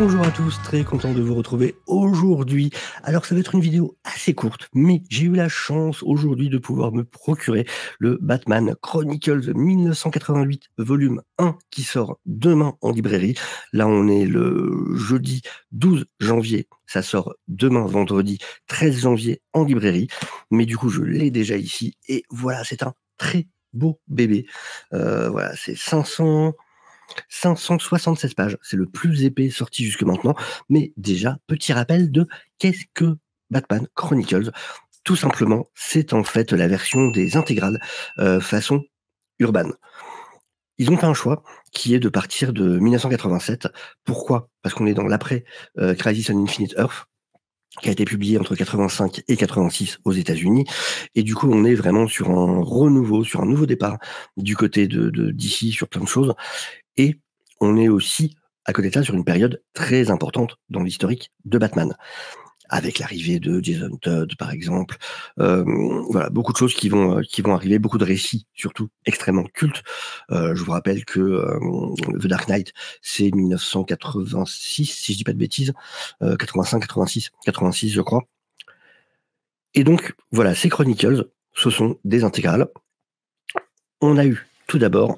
Bonjour à tous, très content de vous retrouver aujourd'hui. Alors ça va être une vidéo assez courte, mais j'ai eu la chance aujourd'hui de pouvoir me procurer le Batman Chronicles 1988 volume 1 qui sort demain en librairie. Là on est le jeudi 12 janvier, ça sort demain vendredi 13 janvier en librairie. Mais du coup je l'ai déjà ici et voilà, c'est un très beau bébé. Voilà, c'est 576 pages, c'est le plus épais sorti jusque maintenant. Mais déjà, petit rappel de qu'est-ce que Batman Chronicles. Tout simplement, c'est en fait la version des intégrales façon Urban. Ils ont fait un choix qui est de partir de 1987. Pourquoi? Parce qu'on est dans l'après Crisis on Infinite Earth, qui a été publié entre 85 et 86 aux États-Unis. Et du coup, on est vraiment sur un renouveau, sur un nouveau départ du côté de DC sur plein de choses. Et on est aussi, à côté de ça, sur une période très importante dans l'historique de Batman, avec l'arrivée de Jason Todd, par exemple. Voilà, beaucoup de choses qui vont arriver, beaucoup de récits, surtout extrêmement cultes. Je vous rappelle que The Dark Knight, c'est 1986, si je dis pas de bêtises, 85, 86, 86, je crois. Et donc, voilà, ces Chronicles, ce sont des intégrales. On a eu, tout d'abord,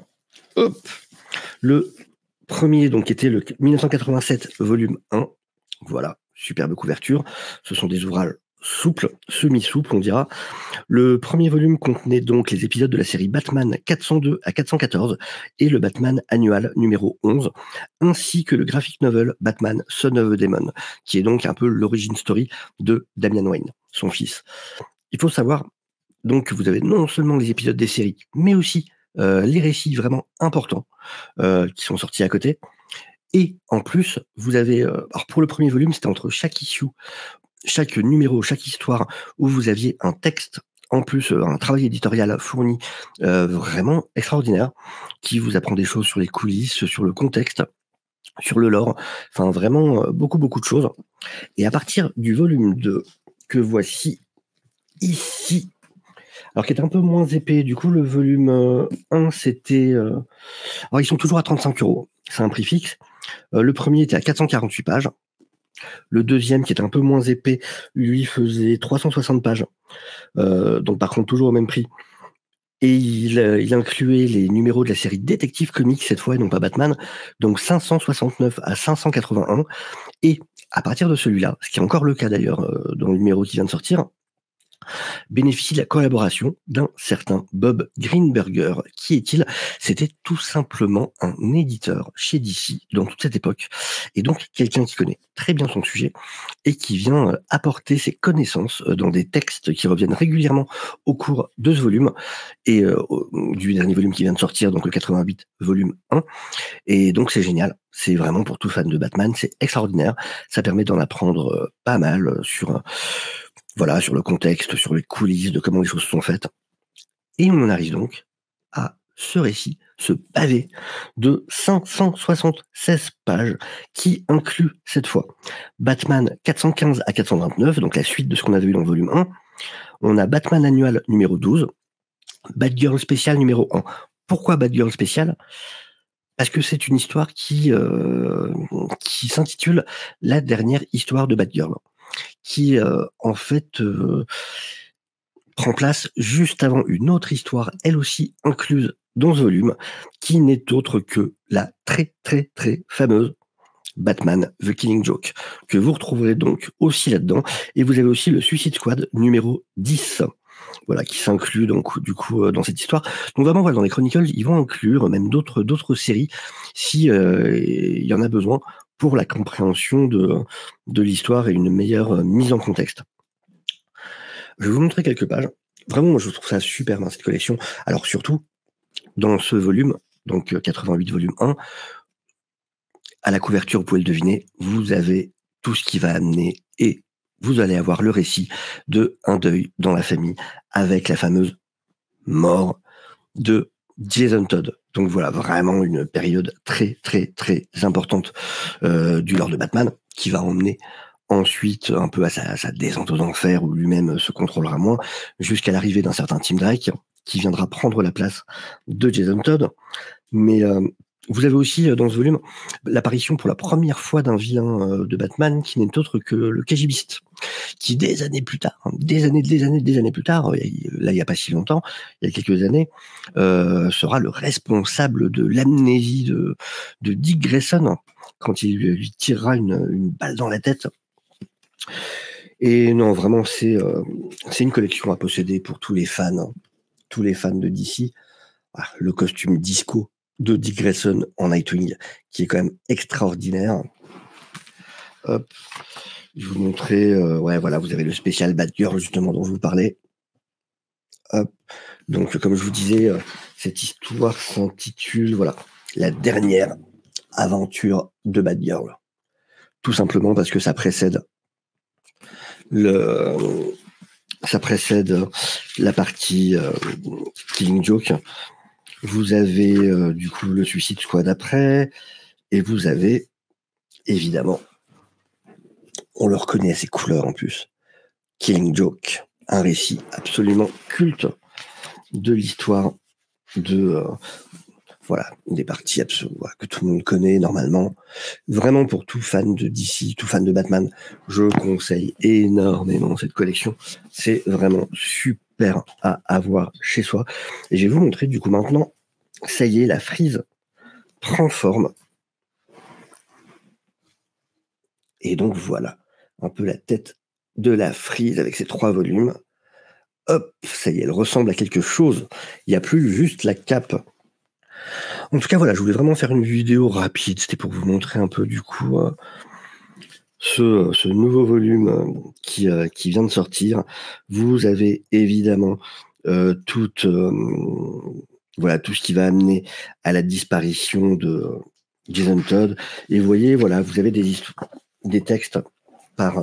le premier, donc, était le 1987, volume 1. Voilà, superbe couverture. Ce sont des ouvrages souples, semi-souples, on dira. Le premier volume contenait donc les épisodes de la série Batman 402 à 414 et le Batman annual numéro 11, ainsi que le graphic novel Batman Son of a Demon, qui est donc un peu l'origin story de Damian Wayne, son fils. Il faut savoir donc que vous avez non seulement les épisodes des séries, mais aussi les récits vraiment importants qui sont sortis à côté. Et en plus, vous avez... alors pour le premier volume, c'était entre chaque issue, chaque numéro, chaque histoire, où vous aviez un texte, en plus un travail éditorial fourni vraiment extraordinaire, qui vous apprend des choses sur les coulisses, sur le contexte, sur le lore, enfin vraiment beaucoup de choses. Et à partir du volume 2, que voici ici, alors qui est un peu moins épais, du coup le volume 1 c'était... alors ils sont toujours à 35 €, c'est un prix fixe. Le premier était à 448 pages. Le deuxième, qui était un peu moins épais, lui faisait 360 pages. Donc par contre, toujours au même prix. Et il incluait les numéros de la série Detective Comics cette fois, et non pas Batman. Donc 569 à 581. Et à partir de celui-là, ce qui est encore le cas d'ailleurs dans le numéro qui vient de sortir, bénéficie de la collaboration d'un certain Bob Greenberger. Qui est-il? C'était tout simplement un éditeur chez DC dans toute cette époque, et donc quelqu'un qui connaît très bien son sujet et qui vient apporter ses connaissances dans des textes qui reviennent régulièrement au cours de ce volume, et du dernier volume qui vient de sortir, donc le 88 volume 1. Et donc c'est génial, c'est vraiment pour tout fan de Batman, c'est extraordinaire, ça permet d'en apprendre pas mal sur... voilà, sur le contexte, sur les coulisses de comment les choses sont faites. Et on en arrive donc à ce récit, ce pavé de 576 pages qui inclut cette fois Batman 415 à 429, donc la suite de ce qu'on avait vu dans le volume 1. On a Batman annual numéro 12, Batgirl spécial numéro 1. Pourquoi Batgirl spécial? Parce que c'est une histoire qui s'intitule La dernière histoire de Batgirl, qui en fait prend place juste avant une autre histoire, elle aussi incluse dans ce volume, qui n'est autre que la très fameuse Batman The Killing Joke, que vous retrouverez donc aussi là-dedans. Et vous avez aussi le Suicide Squad numéro 10, voilà, qui s'inclut donc du coup dans cette histoire. Donc vraiment, voilà, dans les Chronicles, ils vont inclure même d'autres séries si il y en a besoin pour la compréhension de l'histoire et une meilleure mise en contexte. Je vais vous montrer quelques pages. Vraiment, moi, je trouve ça super dans cette collection. Alors surtout, dans ce volume, donc 88 volume 1, à la couverture, vous pouvez le deviner, vous avez tout ce qui va amener, et vous allez avoir le récit de un deuil dans la famille avec la fameuse mort de Jason Todd. Donc voilà, vraiment une période très importante du lore de Batman, qui va emmener ensuite un peu à sa descente aux enfers, où lui-même se contrôlera moins, jusqu'à l'arrivée d'un certain Tim Drake, qui viendra prendre la place de Jason Todd. Mais Vous avez aussi, dans ce volume, l'apparition pour la première fois d'un vilain, de Batman qui n'est autre que le KGBiste, qui des années plus tard, hein, des années plus tard, là, il y a pas si longtemps, il y a quelques années, sera le responsable de l'amnésie de Dick Grayson quand il lui tirera une balle dans la tête. Et non, vraiment, c'est une collection à posséder pour tous les fans, hein, tous les fans de DC. Ah, le costume disco de Dick Grayson en Nightwing, qui est quand même extraordinaire. Hop, je vous montrer, ouais, voilà, vous avez le spécial Batgirl, justement, dont je vous parlais. Hop, donc, comme je vous disais, cette histoire s'intitule, voilà, La dernière aventure de Batgirl. Tout simplement parce que ça précède la partie Killing Joke. Vous avez du coup le Suicide Squad après, et vous avez évidemment, on le reconnaît à ses couleurs en plus, Killing Joke, un récit absolument culte de l'histoire de voilà, des parties voilà, que tout le monde connaît normalement. Vraiment, pour tout fan de DC, tout fan de Batman, je conseille énormément cette collection. C'est vraiment super à avoir chez soi. Et je vais vous montrer du coup maintenant, ça y est, la frise prend forme. Et donc voilà, un peu la tête de la frise avec ses 3 volumes. Hop, ça y est, elle ressemble à quelque chose. Il n'y a plus juste la cape. En tout cas, voilà, je voulais vraiment faire une vidéo rapide. C'était pour vous montrer un peu du coup ce nouveau volume qui vient de sortir. Vous avez évidemment voilà, tout ce qui va amener à la disparition de Jason Todd. Et vous voyez, voilà, vous avez des textes par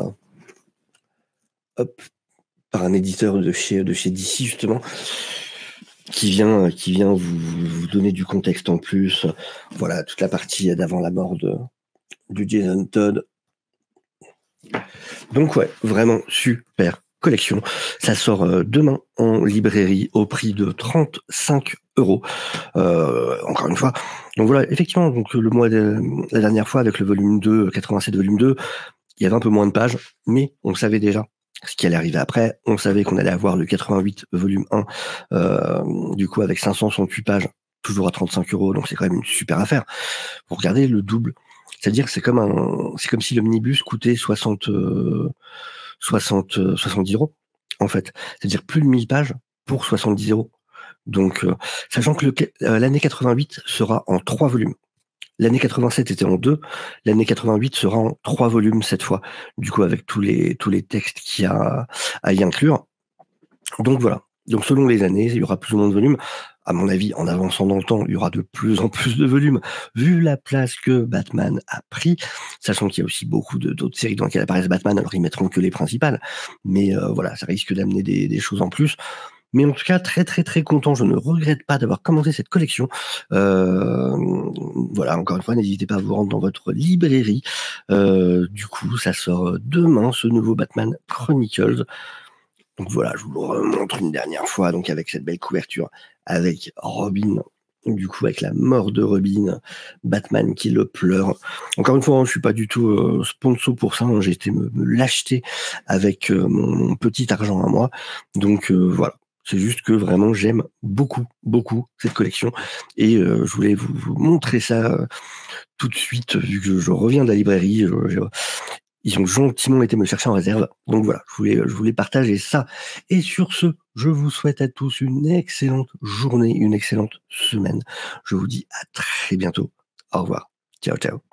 un éditeur de chez DC, justement, qui vient vous donner du contexte en plus. Voilà, toute la partie d'avant la mort du Jason Todd. Donc ouais, vraiment super collection. Ça sort demain en librairie au prix de 35 €. Encore une fois. Donc voilà, effectivement, donc la dernière fois avec le volume 2, 87 volume 2, il y avait un peu moins de pages, mais on savait déjà ce qui allait arriver après. On savait qu'on allait avoir le 88 volume 1, du coup avec 568 pages, toujours à 35 €, donc c'est quand même une super affaire. Vous regardez le double. C'est-à-dire que c'est comme si l'omnibus coûtait 70 €, en fait. C'est-à-dire plus de 1000 pages pour 70 €. Donc, sachant que l'année 88 sera en 3 volumes. L'année 87 était en 2, l'année 88 sera en 3 volumes cette fois, du coup avec tous les textes qu'il y a à y inclure. Donc voilà. Donc selon les années, il y aura plus ou moins de volumes. À mon avis, en avançant dans le temps, il y aura de plus en plus de volumes, vu la place que Batman a pris, sachant qu'il y a aussi beaucoup d'autres séries dans lesquelles apparaissent Batman, alors ils mettront que les principales. Mais voilà, ça risque d'amener des choses en plus. Mais en tout cas, très très très content. Je ne regrette pas d'avoir commencé cette collection. Voilà, encore une fois, n'hésitez pas à vous rendre dans votre librairie. Du coup, ça sort demain, ce nouveau Batman Chronicles. Donc voilà, je vous le remontre une dernière fois, donc avec cette belle couverture, avec Robin, du coup avec la mort de Robin, Batman qui le pleure. Encore une fois, hein, je suis pas du tout sponsor pour ça, hein, j'ai été me l'acheter avec mon petit argent à moi. Donc voilà. C'est juste que vraiment j'aime beaucoup, beaucoup cette collection. Et je voulais vous montrer ça tout de suite, vu que je reviens de la librairie. Ils ont gentiment été me chercher en réserve. Donc voilà, je voulais partager ça. Et sur ce, je vous souhaite à tous une excellente journée, une excellente semaine. Je vous dis à très bientôt. Au revoir. Ciao, ciao.